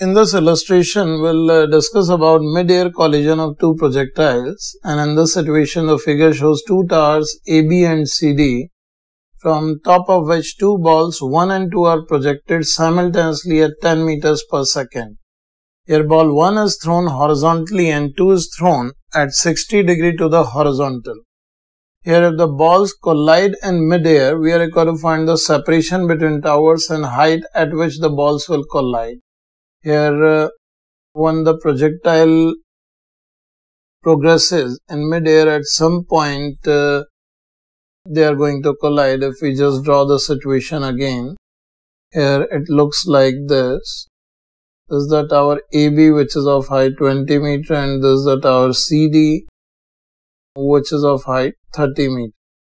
In this illustration, we'll discuss about mid-air collision of two projectiles, and in this situation the figure shows two towers AB and CD, from top of which two balls 1 and 2 are projected simultaneously at 10 meters per second. Here ball 1 is thrown horizontally and 2 is thrown at 60 degree to the horizontal. Here if the balls collide in mid-air, we are required to find the separation between towers and height at which the balls will collide. Here when the projectile progresses in mid-air, at some point they are going to collide. If we just draw the situation again, here it looks like this. This is the tower AB, which is of height 20 meter, and this is the tower CD, which is of height 30 meter.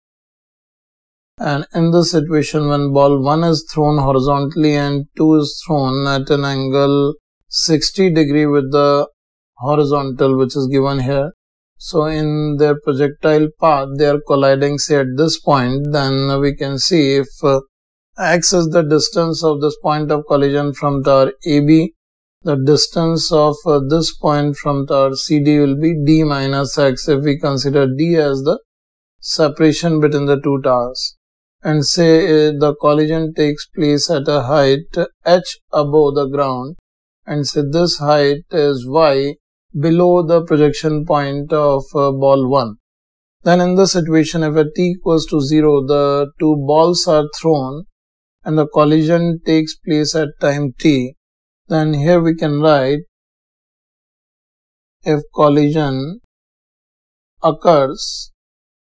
And in this situation, when ball 1 is thrown horizontally and 2 is thrown at an angle 60 degree with the horizontal, which is given here. So in their projectile path, they are colliding, say at this point, then we can see if x is the distance of this point of collision from tower AB, the distance of this point from tower CD will be d minus x, if we consider d as the separation between the two towers. And say the collision takes place at a height h above the ground, and say this height is y below the projection point of ball 1. Then in this situation, if at t equals to 0, the two balls are thrown and the collision takes place at time t, then here we can write, if collision occurs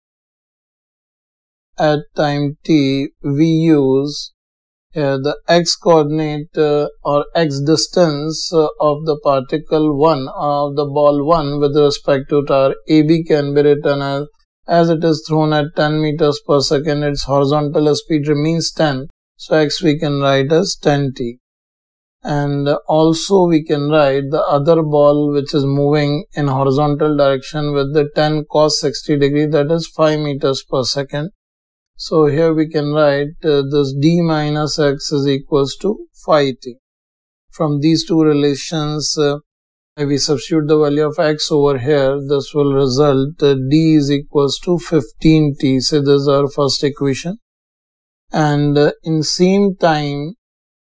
at time t, we use here the x coordinate or x distance of the particle 1 of the ball 1 with respect to tower AB can be written as it is thrown at 10 meters per second, its horizontal speed remains 10, so x we can write as 10t. And also we can write the other ball which is moving in horizontal direction with the 10 cos 60 degree, that is 5 meters per second. So here we can write this d minus x is equals to 5t. From these two relations, if we substitute the value of x over here, this will result d is equals to 15t. So this is our first equation. And in same time,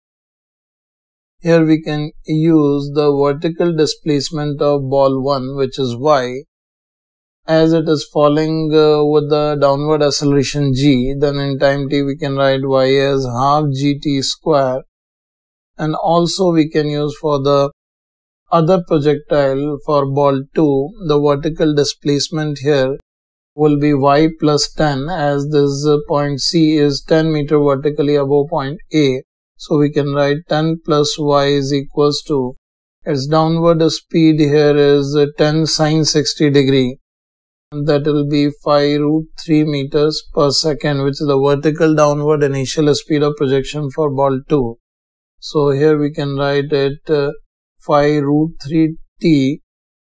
here we can use the vertical displacement of ball 1, which is y. As it is falling with the downward acceleration g, then in time t we can write y as half gt square. And also we can use for the other projectile for ball 2, the vertical displacement here will be y plus 10, as this point C is 10 meter vertically above point A. So we can write 10 plus y is equals to, its downward speed here is 10 sine 60 degree. That will be 5 root 3 meters per second, which is the vertical downward initial speed of projection for ball 2. So here we can write it 5 root 3 t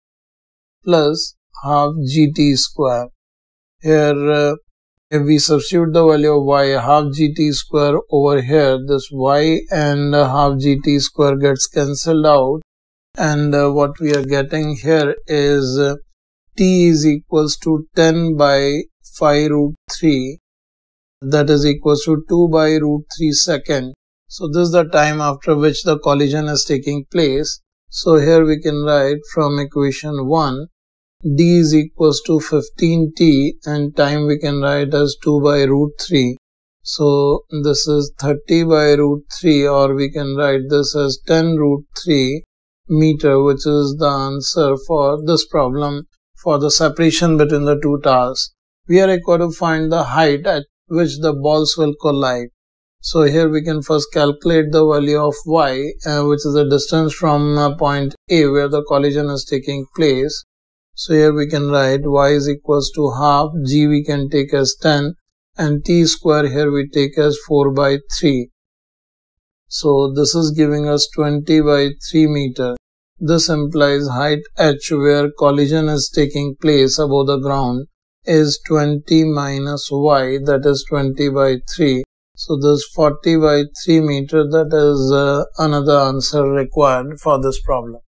plus half gt square. Here if we substitute the value of y, half gt square over here, this y and half gt square gets cancelled out, and what we are getting here is t is equals to 10 by 5 root 3, that is equals to 2 by root 3 second. So this is the time after which the collision is taking place. So here we can write from equation 1, d is equals to 15t, and time we can write as 2 by root 3. So this is 30 by root 3, or we can write this as 10 root 3 meter, which is the answer for this problem for the separation between the two towers. We are required to find the height at which the balls will collide. So here we can first calculate the value of y, which is the distance from point A where the collision is taking place. So here we can write y is equals to half, g we can take as 10, and t square here we take as 4 by 3. So this is giving us 20 by 3 meter. This implies height h where collision is taking place above the ground is 20 minus y, that is 20 by 3, So this 40 by 3 meter, that is another answer required for this problem.